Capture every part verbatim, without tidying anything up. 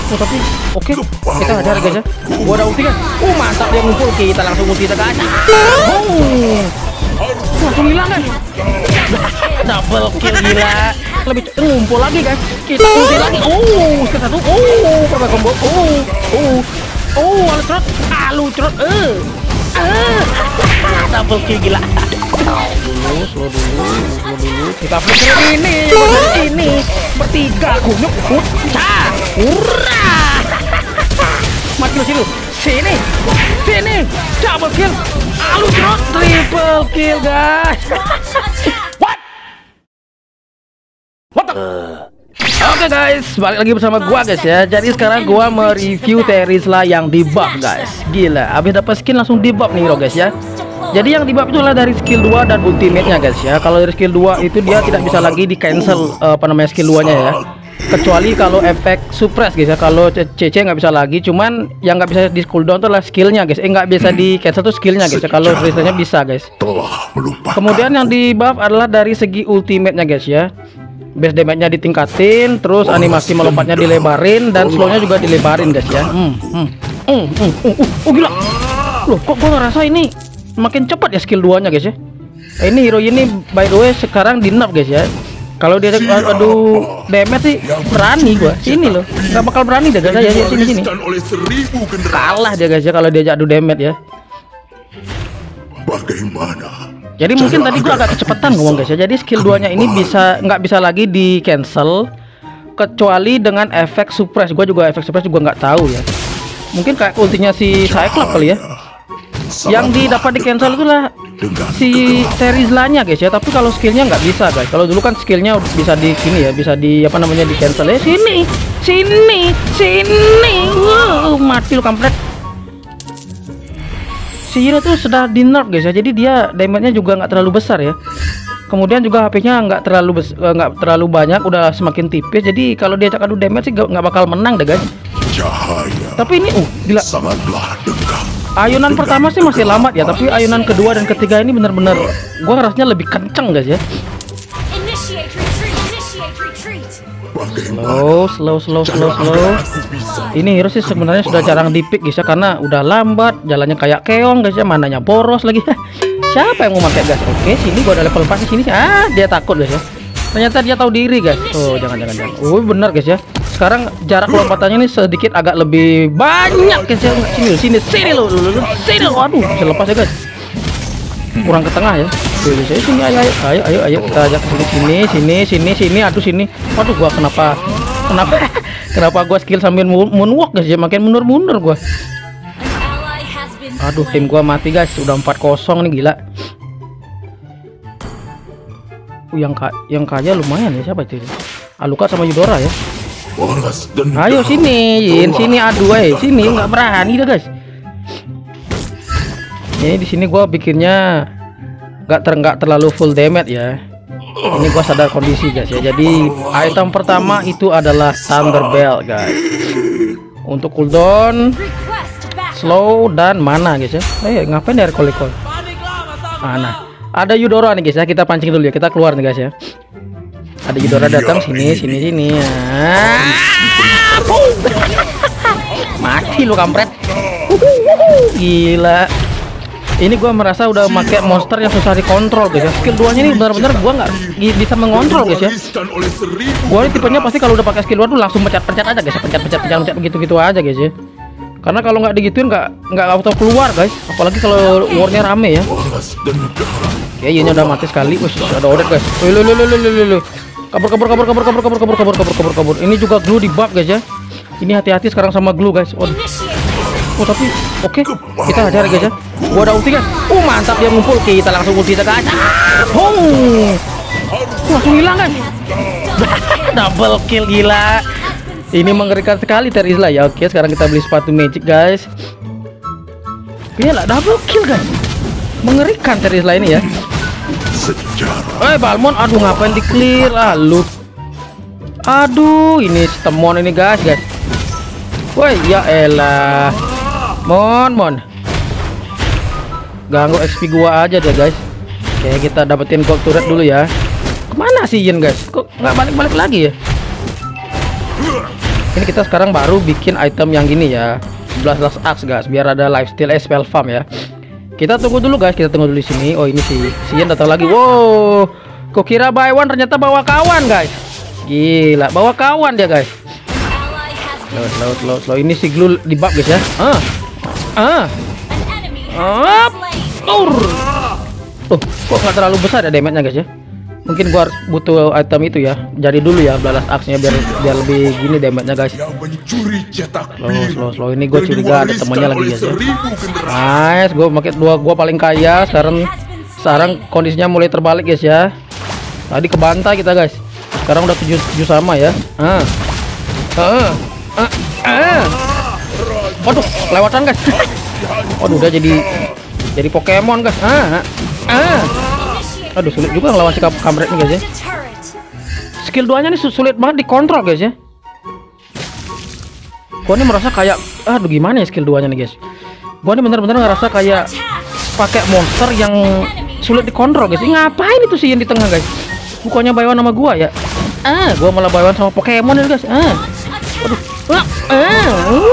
Oh, tapi oke, kita hajar guys ya. Gua ada ulti kan. Oh, mantap dia ngumpul. Kita langsung ulti kita guys. Oh. Langsung hilang kan. Double kill gila. Lebih ngumpul lagi guys. Kita ulti lagi. Oh, ke satu. Oh, coba combo. Oh. Oh. Oh, alu cerot. Alu cerot. Eh. Eh. Double kill gila. Dulu, slow dulu, slow dulu. Kita flicker ini, ini bertiga kunyuk, pecah, hurra! Mati lu sini, sini, sini, double kill, alu cerot, triple kill guys. What? What the? Oke okay guys, balik lagi bersama gua guys ya. Jadi sekarang gua mereview Terizla yang di buff guys. Gila, abis dapat skin langsung di buff nih bro guys ya. Jadi yang di buff itu adalah dari skill dua dan ultimate-nya guys ya. Kalau dari skill dua itu dia tidak bisa lagi di cancel uh, apa namanya skill dua-nya ya. Kecuali kalau efek suppress guys ya. Kalau C C nggak bisa lagi, cuman yang nggak bisa di cooldown itu adalah skillnya guys. Eh nggak bisa di cancel tuh skillnya guys ya. Kalau Terizlanya bisa guys. Kemudian yang di buff adalah dari segi ultimate-nya guys ya. Base damage-nya ditingkatin, terus animasi melompatnya dilebarin dan slow-nya juga dilebarin guys ya. Hmm, hmm, hmm, hmm, uh, uh, oh gila. Loh, kok gua ngerasa ini makin cepat ya skill dua nya guys ya. Eh, ini hero ini by the way sekarang di nerf guys ya. Kalau dia aduh damage sih berani gua. Sini loh. Nggak bakal berani deh guys ya. Sini sini. Kalah dia guys ya kalau dia adu damage ya. Bagaimana? Jadi mungkin tadi gua agak kecepatan ngomong guys ya. Jadi skill dua nya ini bisa nggak bisa lagi di cancel kecuali dengan efek suppress. Gua juga efek suppress juga nggak tahu ya. Mungkin kayak ultinya si Cyclops kali ya. Yang didapat di cancel itulah si Terizlanya guys ya. Tapi kalau skillnya nggak bisa guys. Kalau dulu kan skillnya bisa di sini ya, bisa di apa namanya di cancel ya. Sini, sini, sini. Wow, mati lu kampret. Si hero tuh sudah di nerf guys ya. Jadi dia damage-nya juga nggak terlalu besar ya. Kemudian juga H P-nya nggak terlalu nggak terlalu banyak, udah semakin tipis. Jadi kalau dia cak adu damage sih nggak bakal menang deh guys. Cahaya. Tapi ini uh gila. Sangatlah dekat. Ayunan pertama sih masih lambat ya, tapi ayunan kedua dan ketiga ini benar-benar gua ngerasanya lebih kenceng guys ya. Slow, slow, slow, slow, slow. Ini hero sih sebenarnya sudah jarang di-pick guys ya, karena udah lambat, jalannya kayak keong guys ya, mananya boros lagi. Siapa yang mau pakai gas? Oke, sini gua ada level empat di sini. Ah, dia takut guys ya. Ternyata dia tahu diri guys. Oh, jangan jangan jangan. Oh, benar guys ya. Sekarang jarak lompatannya ini sedikit agak lebih banyak guys ya. Sini sini sini lo, sini lo. Waduh, bisa lepas ya guys. Kurang ke tengah ya. Oke, saya sini ayo ayo ayo ayo ayo kita ajak sini sini sini sini sini aduh sini. Waduh, gua kenapa kenapa kenapa gua skill sambil moonwalk guys ya, makin mundur-mundur gua. Aduh, tim gua mati guys. Udah empat kosong nih gila. Uh, yang ka yang kaya lumayan ya, siapa itu? Aluka sama Yudora ya. Ayo sini, Yin, sini adu eh, sini nggak berani dah guys. Ini di sini gua bikinnya nggak ter nggak terlalu full damage ya. Ini gua sadar kondisi guys ya. Jadi item pertama itu adalah Thunder Belt guys. Untuk cooldown, slow dan mana guys ya. Eh ngapain dari kolikol? Mana? Ada Yudora nih guys ya. Kita pancing dulu ya. Kita keluar nih guys ya. Ada Yudora datang sini sini sini. Ah, mati lu kampret. Gila. Ini gua merasa udah pakai monster yang susah dikontrol guys ya. Skill dua nya ini benar-benar gua nggak bisa mengontrol guys ya. Gua ini tipenya pasti kalau udah pakai skill dua tuh langsung pencet-pencet aja guys. Pencet-pencet pencet begitu-gitu aja guys ya. Karena kalau nggak digituin nggak nggak auto keluar guys. Apalagi kalau warnya rame ya. Oke, ini udah mati sekali. Wih, ada order guys. Wih, lu lu lu lu lu lu. Kabur kabur kabur kabur kabur kabur kabur kabur kabur kabur kabur. Ini juga glue di buff guys ya. Ini hati-hati sekarang sama glue guys. Oh, oh tapi oke, okay. Kita hajar guys ya. Gua ada ulti guys. Oh mantap dia ngumpul. Kita langsung ulti kita guys. Oh, langsung hilang kan. Double kill gila. Ini mengerikan sekali Terizla ya. Oke, sekarang kita beli sepatu magic guys. Gila, double kill guys. Mengerikan Terizla ini ya. Eh, Balmon, aduh ngapain di clear ah lu. Aduh, ini Stemon ini guys, guys. Woi, ya elah. Mon, mon. Ganggu X P gua aja deh guys. Oke, kita dapetin gold turret dulu ya. Kemana sih Yin guys? Kok nggak balik-balik lagi ya? Ini kita sekarang baru bikin item yang gini ya, sebelas axe guys, biar ada lifesteal eh spell farm ya. Kita tunggu dulu guys, kita tunggu dulu di sini. Oh ini si Sian datang lagi. Wow, kok kira buy one ternyata bawa kawan guys. Gila, bawa kawan dia guys. Slow, slow, slow, slow. Ini si Glue di buff guys ya. Ah, ah, ah, tur. Oh, kok nggak terlalu besar ya damage-nya guys ya? Mungkin gua butuh item itu ya. Jadi dulu ya balas axe-nya biar biar lebih gini damage-nya guys. Slow, slow, slow. Ini gue curiga ada temannya lagi guys ya. Nice, gue pakai dua, gua paling kaya. Sekarang sekarang kondisinya mulai terbalik guys ya. Tadi kebantai kita guys. Sekarang udah tujuh, tujuh sama ya. Ah. Ah. Ah. Ah. Waduh, lewatan guys. Waduh, udah jadi jadi Pokemon guys. Ah. Ah. Aduh, sulit juga ngelawan si kampret nih guys ya. Skill duanya nih sulit banget dikontrol guys ya. Gua nih merasa kayak, aduh gimana ya skill duanya nih guys. Gua nih bener-bener ngerasa kayak pakai monster yang sulit dikontrol guys. Ini ngapain itu sih yang di tengah guys? Bukannya buy one sama gua ya? Ah, gua malah buy one sama Pokemon nih guys. Ah. Aduh. Ah. Ah. Uh.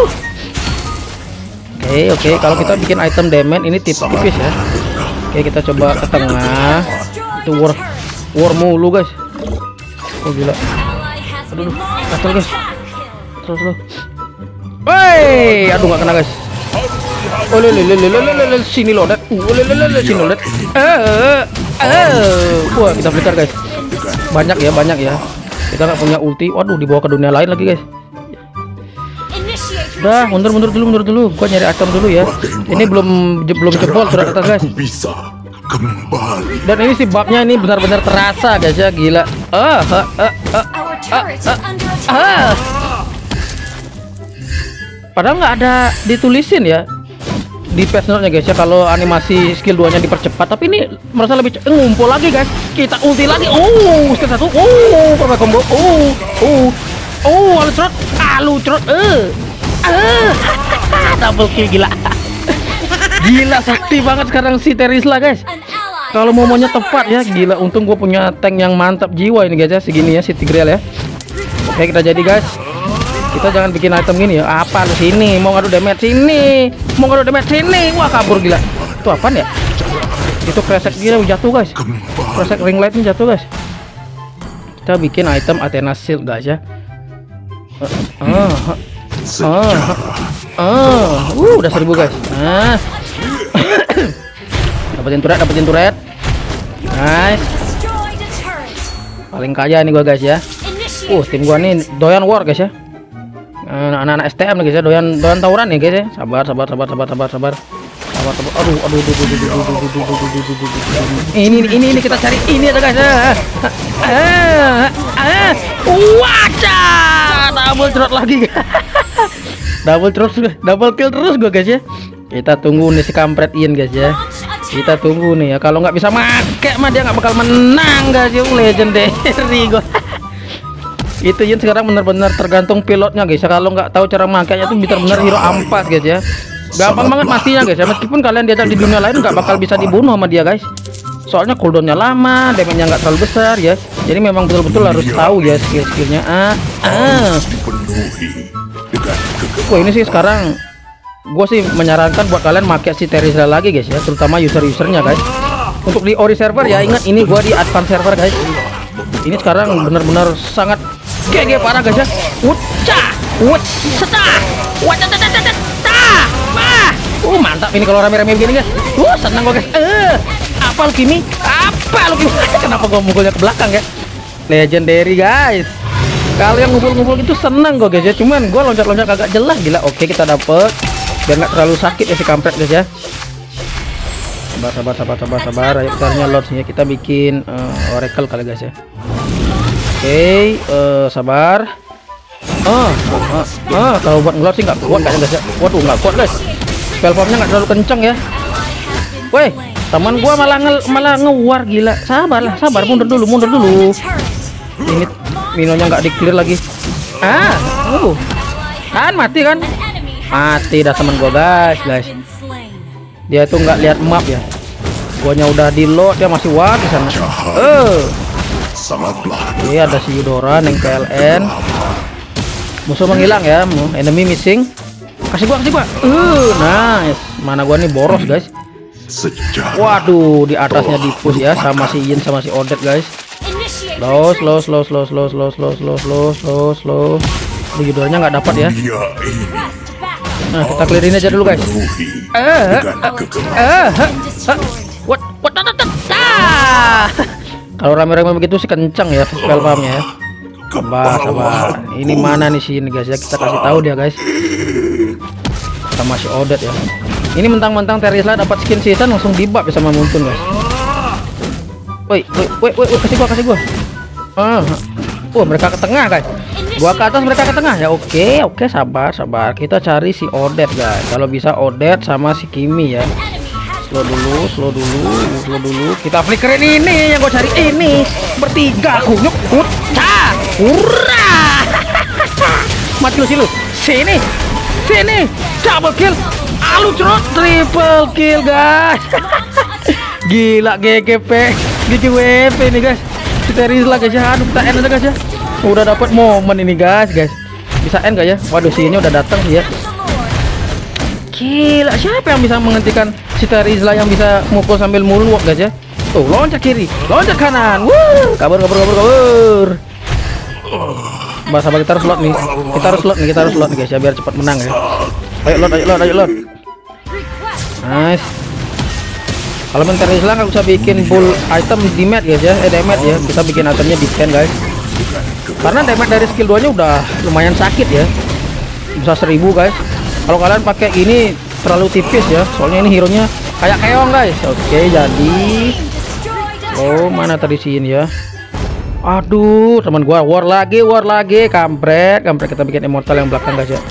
Oke, oke, kalau kita bikin item damage ini tipis ya. Oke, kita coba ke tengah. Itu war war mulu guys. Oh gila. Aduh, gatel guys. Terus terus. Wey, aduh nggak kena guys. Oh le le le le le le sini lodet. Oh le le le sini lodet. Eh eh. Wah, kita flicker guys. Banyak ya, banyak ya. Kita nggak punya ulti. Waduh, dibawa ke dunia lain lagi guys. Udah, mundur mundur dulu, mundur dulu. Gua nyari item dulu ya. Ini belum belum jebol sudah atas guys. Kembali. Dan ini si babnya ini benar-benar terasa guys ya, gila. Ah, ah, ah, ah, ah, ah. Padahal nggak ada ditulisin ya di patch note-nya guys ya kalau animasi skill dua nya dipercepat, tapi ini merasa lebih eh, ngumpul lagi guys. Kita ulti lagi. Oh, skill satu. Oh, perma combo. Oh, oh, oh, alu trot, alu trot. Eh, eh, double kill gila. Gila, sakti banget sekarang si Terisla guys. Kalau momonya tepat ya, gila. Untung gue punya tank yang mantap jiwa ini guys ya, segini ya si Tigreal ya. Oke, kita jadi guys. Kita jangan bikin item gini ya. Apa lu sini? Mau ngadu damage sini? Mau ngadu damage sini? Wah, kabur gila. Itu apaan ya? Itu kresek gila jatuh guys. Kresek ring light ini jatuh guys. Kita bikin item Athena Shield guys ya. Ah, ah, ah, ah. Uh, udah seribu guys. Nah. Dapetin turret, dapetin turret. Nice. Paling kaya nih gua guys ya. Uh, tim gua nih doyan war guys ya. Anak-anak S T M nih guys ya, doyan doyan tawuran nih guys ya. Sabar, sabar, sabar, sabar, sabar, sabar. Sabar, sabar. Aduh, aduh, aduh, aduh, aduh, aduh, aduh, aduh, aduh, aduh. Ini ini ini kita cari ini ada guys. Ah. Ah. Wacah. Double trot lagi. Double terus, double kill terus gua guys ya. Kita tunggu nih si kampret Ian guys ya. Kita tunggu nih ya. Kalau nggak bisa make mah dia nggak bakal menang guys ya. Legendary gua. Itu Ian sekarang benar-benar tergantung pilotnya guys ya. Kalau nggak tahu cara makainya tuh benar-benar hero ampas guys ya. Gampang banget matinya guys ya. Meskipun kalian diajak di dunia lain nggak bakal bisa dibunuh sama dia guys. Soalnya cooldownnya lama, damage-nya nggak terlalu besar ya. Jadi memang betul-betul harus tahu ya skill-skillnya. Ah, ah. Wah, ini sih sekarang gue sih menyarankan buat kalian pakai si Terisla lagi guys ya, terutama user-usernya guys. Untuk di ori server ya, ingat ini gue di advance server guys. Ini sekarang benar-benar sangat G G parah guys ya. Wucah, wucah, wacah, mah. Uh, mantap ini kalau rame-rame begini guys. Uh, senang gue guys. Eh, apa lu Kimi? Apa lu Kimi? Kenapa gue mukulnya ke belakang ya? Legendary guys. Kalau yang ngumpul-ngumpul itu senang gue guys ya. Cuman gue loncat-loncat agak jelas gila. Oke, kita dapet biar nggak terlalu sakit ya si kampret guys ya. Sabar, sabar, sabar, sabar, sabar. Ayo kita nyelot sini. Kita bikin uh, oracle kali guys ya. Oke, uh, sabar. Oh, uh, uh, kalau buat ngelot sih nggak kuat kayaknya guys ya. Waduh, nggak kuat guys. Spell farmnya nggak terlalu kenceng ya. Woi, teman gua malah nge malah ngewar gila. Sabarlah, sabar, mundur dulu, mundur dulu. Ini minonya nggak di clear lagi. Ah, uh, kan mati kan? Mati dah teman gua guys, guys. Dia tuh nggak lihat map ya. Guanya udah di load, dia masih war di sana. Eh, sangatlah. ini ada si Eudora neng P L N. Musuh menghilang ya, enemy missing. Kasih gua, kasih gua. Uh, nice. Mana gua nih boros, guys. Waduh, di atasnya di push ya sama si Yin sama si Odet, guys. Slow, slow, slow, slow, slow, slow, slow, slow, slow, slow, slow. Judulnya nggak dapat ya. Nah, kita clear ini aja dulu, guys. Eh, eh, what, what, what, kalau rame-rame begitu sih kencang ya spell farmnya ya. Sabar, sabar. Ini mana nih sini, guys ya, kita kasih tahu dia, guys. Sama si Odet ya. Ini mentang-mentang Terizla dapat skin season langsung di-buff ya sama Muntun, guys. Woi, woi, woi, woi, kasih gua, kasih gua. Ah. Oh, mereka ke tengah, guys. Gua ke atas, mereka ke tengah. Ya oke, oke, sabar, sabar. Kita cari si Odet, guys. Kalau bisa Odet sama si Kimi ya. Slow dulu, slow dulu, slow dulu. Kita flickerin ini yang gue cari ini. Bertiga, kunyuk, ucah, hurra. Mati lu sih lu. Sini, sini, double kill. Alu cerot, triple kill, guys. Gila, G G P, G G W P ini, guys. Kita Terizla, guys ya. Aduh, kita end aja, guys ya. Udah dapat momen ini, guys, guys. Bisa end gak ya? Waduh, sini udah datang sih ya. Gila, siapa yang bisa menghentikan si Terizla yang bisa mukul sambil moonwalk, guys ya? Tuh, loncat kiri, loncat kanan. Wuh, kabur, kabur, kabur, kabur. Bah, sabar, kita harus slot nih. Kita harus slot nih, kita harus slot nih, guys ya, biar cepat menang ya. Ayo load, ayo load, ayo load. Nice. Kalau main Terizla nggak usah bikin full item di mat, guys ya, eh damage ya. Kita bikin itemnya defense, guys. Karena damage dari skill dua nya udah lumayan sakit ya. Bisa seribu, guys. Kalau kalian pakai ini terlalu tipis ya, soalnya ini hero nya kayak keong, guys. Oke, jadi oh mana tadi sini ya. Aduh, teman gua war lagi, war lagi, kampret, kampret. Kita bikin immortal yang belakang, guys ya.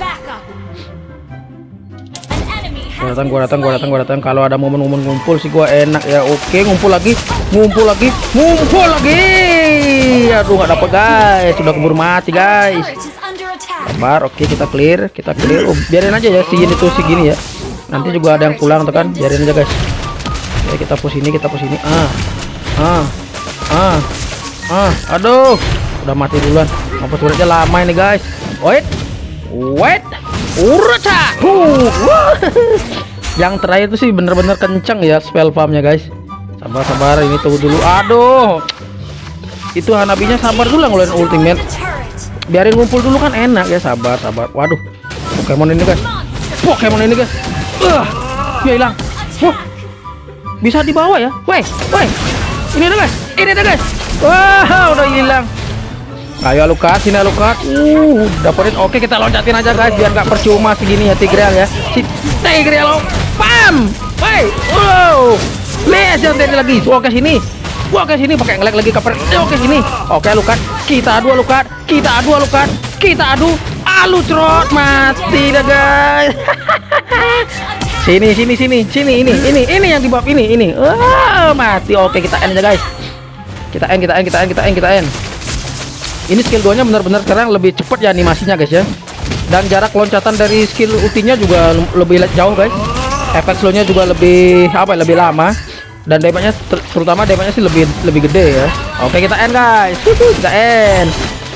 Gua datang, gua datang, gua datang, gua datang. Kalau ada momen-momen ngumpul sih gua enak ya. Oke, ngumpul lagi, ngumpul lagi, ngumpul lagi. Aduh, nggak dapet, guys. Sudah keburu mati, guys. Sabar, oke, kita clear, kita clear. Oh, biarin aja ya si ini tuh segini ya. Nanti juga ada yang pulang tuh kan, biarin aja, guys. Oke, kita push ini, kita push ini. Ah, ah, ah, ah. Aduh, udah mati duluan. Apa turretnya lama ini, guys. Wait, wait. Uraca. Uh, yang terakhir itu sih bener-bener kenceng ya spell farmnya, guys. Sabar, sabar. Ini tunggu dulu. Aduh, itu Hanabinya sabar dulu ngeluarin ultimate. Biarin ngumpul dulu kan enak ya. Sabar, sabar. Waduh, Pokemon ini, guys. Pokemon ini, guys. Uh, dia hilang. Wah, bisa dibawa ya. Woi, woi. Ini deh, guys. Ini deh, guys. Wah, udah hilang. Ayo Lukat, sini Lukat. Uh, dapetin. Oke, kita loncatin aja, guys, biar nggak percuma segini ya Tigreal ya. Si Tigreal, pam. Woi, wow. Les yang tadi lagi. Oke, sini. Oke, sini pakai ngelag lagi kaper. Oke, sini. Oke, Lukat. Kita adu Lukat. Kita adu Lukat. Kita adu. Alu cerot, mati dah, guys. Sini, sini, sini, sini, ini, ini, ini yang di bawah ini, ini. Oh, mati. Oke, kita end aja, guys. Kita end, kita end, kita end, kita end, kita end. Ini skill dua nya benar-benar sekarang lebih cepat ya animasinya, guys ya. Dan jarak loncatan dari skill ultinya juga lebih jauh, guys. Efek slownya juga lebih apa? Lebih lama. Dan damage-nya ter terutama damage-nya sih lebih lebih gede ya. Oke, kita end, guys. Kita end.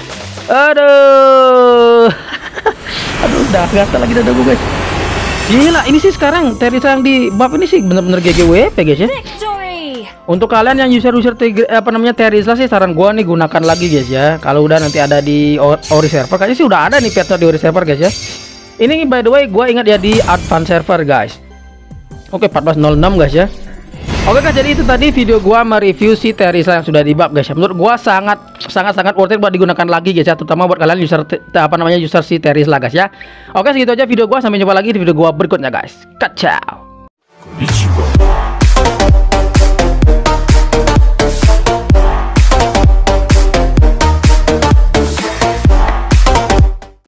Aduh. Aduh, udah gatal lagi dadaku, guys. Gila, ini sih sekarang Terizla yang di buff ini sih bener-bener G G W P, guys ya. Untuk kalian yang user-user apa namanya Terizla sih, saran gua nih gunakan lagi, guys ya. Kalau udah nanti ada di Ori server, kayaknya sih udah ada nih patch di Ori server, guys ya. Ini by the way gua ingat ya di Advance server, guys. Oke, empat belas nol enam, guys ya. Oke, guys, jadi itu tadi video gua mereview si Terizla yang sudah di buff, guys ya. Menurut gua sangat sangat sangat worth it buat digunakan lagi, guys ya, terutama buat kalian user apa namanya user si Terizla, guys ya. Oke, segitu aja video gua, sampai jumpa lagi di video gua berikutnya, guys. Kacau.